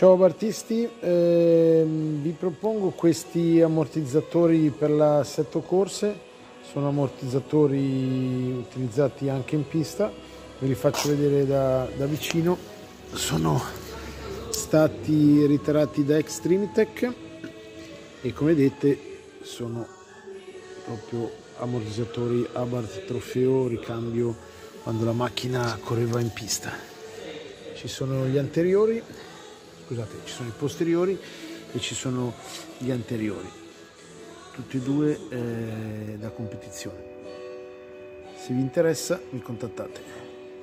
Ciao Bartisti, vi propongo questi ammortizzatori per l'assetto corse, sono ammortizzatori utilizzati anche in pista, ve li faccio vedere da vicino, sono stati ritirati da Extremitech e come vedete sono proprio ammortizzatori Abarth trofeo ricambio quando la macchina correva in pista. Ci sono gli anteriori, scusate, ci sono i posteriori e ci sono gli anteriori, tutti e due da competizione. Se vi interessa mi contattate.